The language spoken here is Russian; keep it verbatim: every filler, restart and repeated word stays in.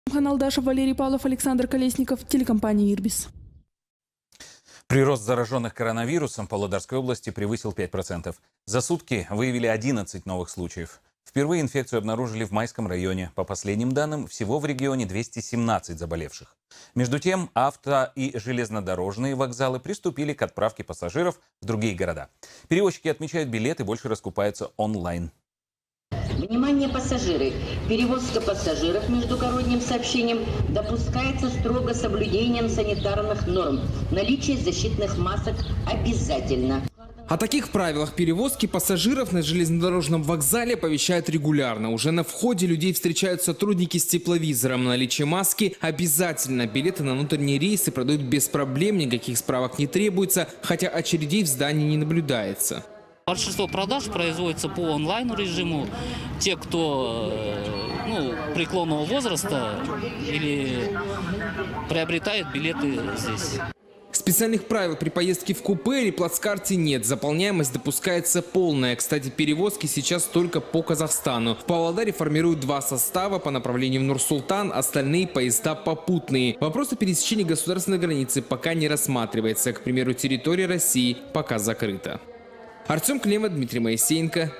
Хан Алдашев, Валерий Павлов, Александр Колесников, телекомпания «Ирбис». Прирост зараженных коронавирусом в Павлодарской области превысил пять процентов. За сутки выявили одиннадцать новых случаев. Впервые инфекцию обнаружили в Майском районе. По последним данным, всего в регионе двести семнадцать заболевших. Между тем, авто- и железнодорожные вокзалы приступили к отправке пассажиров в другие города. Перевозчики отмечают, билеты больше раскупаются онлайн. Внимание, пассажиры! Перевозка пассажиров междугородним сообщением допускается строго соблюдением санитарных норм. Наличие защитных масок обязательно. О таких правилах перевозки пассажиров на железнодорожном вокзале оповещают регулярно. Уже на входе людей встречают сотрудники с тепловизором. Наличие маски обязательно. Билеты на внутренние рейсы продают без проблем, никаких справок не требуется, хотя очередей в здании не наблюдается. Большинство продаж производится по онлайн-режиму. Те, кто ну, преклонного возраста или приобретает билеты здесь. Специальных правил при поездке в купе или плацкарте нет. Заполняемость допускается полная. Кстати, перевозки сейчас только по Казахстану. В Павлодаре формируют два состава по направлению в Нур-Султан, остальные поезда попутные. Вопрос о пересечении государственной границы пока не рассматривается. К примеру, территория России пока закрыта. Артем Климов, Дмитрий Моисеенко.